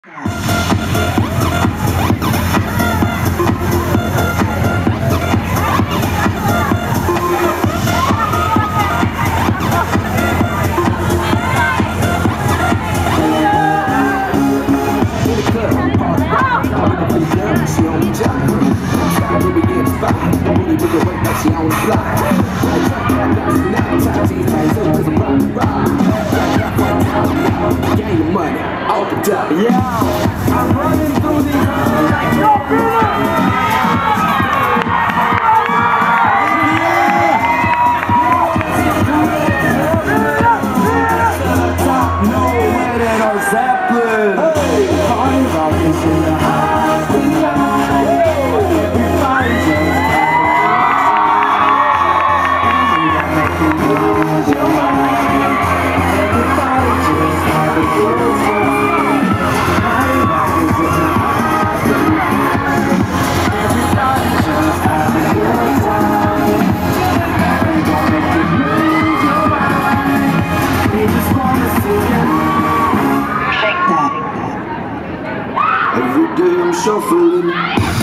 Yeah, I'm running through these like no Zeppelin. Hey, party rock is in the house tonight. Everybody just lose your mind. Everybody just have a good time. Party rock is in the house tonight. Everybody just have a good time. We gon' make you lose your mind. We just wanna see you. Every day I'm shuffling.